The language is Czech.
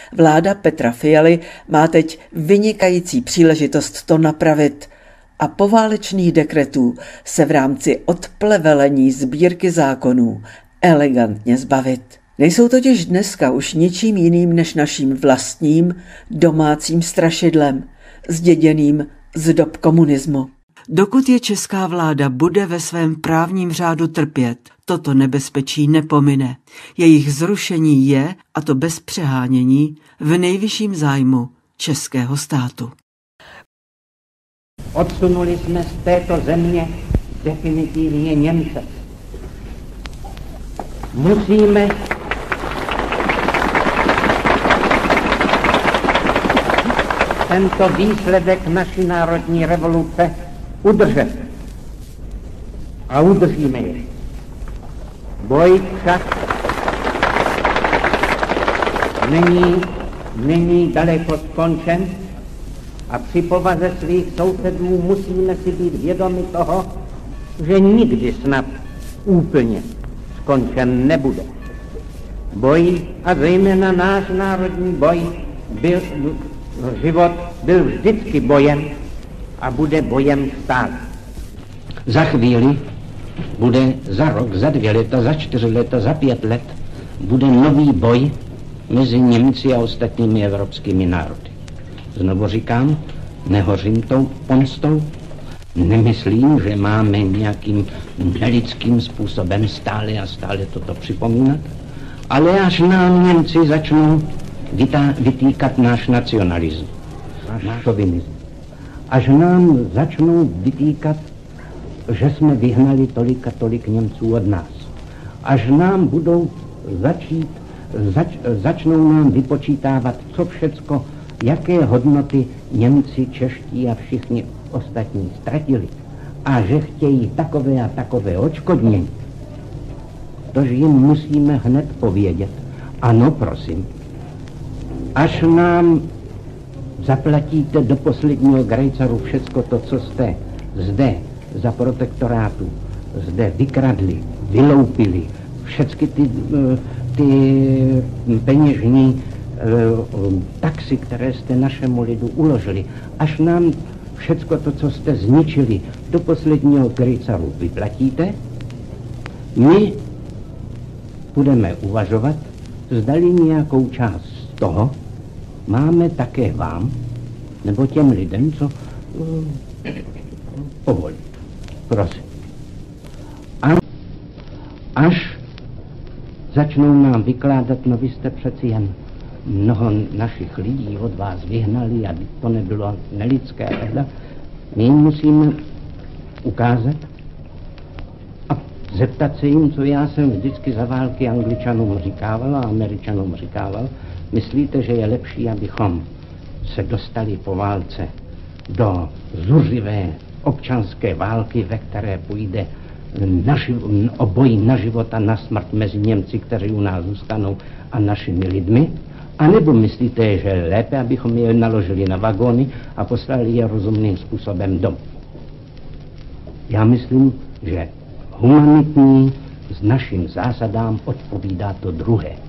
Vláda Petra Fialy má teď vynikající příležitost to napravit a poválečných dekretů se v rámci odplevelení sbírky zákonů elegantně zbavit. Nejsou totiž dneska už ničím jiným než naším vlastním domácím strašidlem, zděděným z dob komunismu. Dokud je česká vláda bude ve svém právním řádu trpět, toto nebezpečí nepomine. Jejich zrušení je, a to bez přehánění, v nejvyšším zájmu českého státu. Odsunuli jsme z této země definitivně Němce. Musíme tento výsledek naší národní revoluce udržet. A udržíme je. Boj však není daleko skončen a při povaze svých sousedů musíme si být vědomi toho, že nikdy snad úplně skončen nebude. Boj, a zejména náš národní boj, život byl vždycky bojem a bude bojem stále. Za chvíli bude za rok, za 2 leta, za 4 leta, za 5 let bude nový boj mezi Němci a ostatními evropskými národy. Znovu říkám, nehořím tou pomstou, nemyslím, že máme nějakým nelidským způsobem stále a stále toto připomínat, ale až nám Němci začnou vytýkat náš nacionalismus, náš šovinismus, až nám začnou vytýkat, že jsme vyhnali tolik a tolik Němců od nás, až nám budou začnou nám vypočítávat, co všecko, jaké hodnoty Němci, čeští a všichni ostatní ztratili a že chtějí takové a takové odškodnění, tož jim musíme hned povědět. Ano, prosím, až nám zaplatíte do posledního grejcaru všecko to, co jste zde za protektorátu zde vykradli, vyloupili, všechny ty peněžní taxy, které jste našemu lidu uložili, až nám všecko to, co jste zničili, do posledního grejcaru vyplatíte, my budeme uvažovat, zdali nějakou část z toho máme také vám, nebo těm lidem, co povolí. Prosím. A až začnou nám vykládat, no vy jste přeci jen mnoho našich lidí od vás vyhnali a to nebylo nelidské, my jim musíme ukázat a zeptat se jim, co já jsem vždycky za války Angličanům říkával a Američanům říkával. Myslíte, že je lepší, abychom se dostali po válce do zuřivé občanské války, ve které půjde o boj na život a na smrt mezi Němci, kteří u nás zůstanou, a našimi lidmi? A nebo myslíte, že je lépe, abychom je naložili na vagóny a poslali je rozumným způsobem domů? Já myslím, že humanitní s našim zásadám odpovídá to druhé.